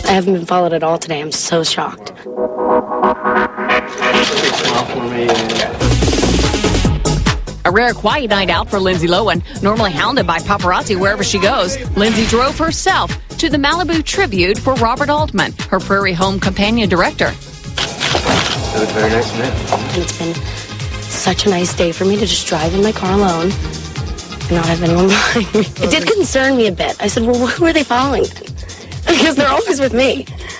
I haven't been followed at all today. I'm so shocked. Big smile for me. A rare quiet night out for Lindsay Lohan. Normally hounded by paparazzi wherever she goes, Lindsay drove herself to the Malibu tribute for Robert Altman, her Prairie Home companion director. It was very nice to meet. And it's been such a nice day for me to just drive in my car alone and not have anyone behind me. It did concern me a bit. I said, well, who are they following then? Because they're always with me.